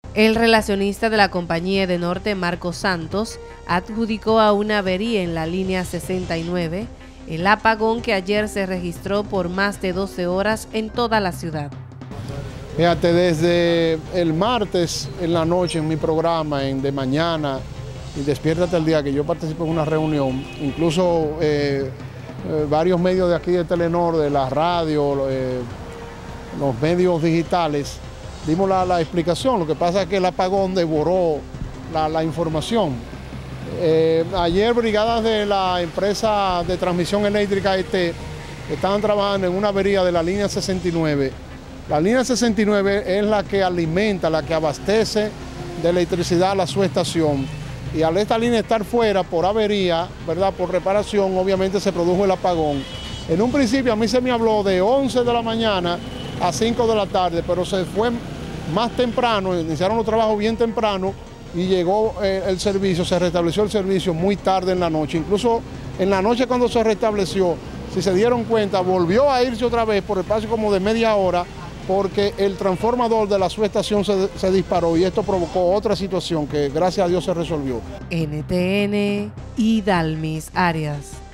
El relacionista de la compañía Edenorte, Marcos Santos, adjudicó a una avería en la línea 69 el apagón que ayer se registró por más de 12 horas en toda la ciudad. Fíjate, desde el martes en la noche en mi programa, en De Mañana y Despiértate al Día, que yo participo en una reunión, incluso varios medios de aquí de Telenor, de la radio, los medios digitales, dimos la explicación. Lo que pasa es que el apagón devoró la información. Ayer brigadas de la empresa de transmisión eléctrica estaban trabajando en una avería de la línea 69. La línea 69 es la que alimenta, la que abastece de electricidad a la subestación. Y al esta línea estar fuera por avería, ¿verdad?, por reparación, obviamente se produjo el apagón. En un principio a mí se me habló de 11 de la mañana a 5 de la tarde, pero se fue más temprano, iniciaron los trabajos bien temprano y llegó el servicio, se restableció el servicio muy tarde en la noche. Incluso en la noche cuando se restableció, si se dieron cuenta, volvió a irse otra vez por espacio como de media hora, porque el transformador de la subestación se disparó y esto provocó otra situación que gracias a Dios se resolvió. NTN, Idalmis Arias.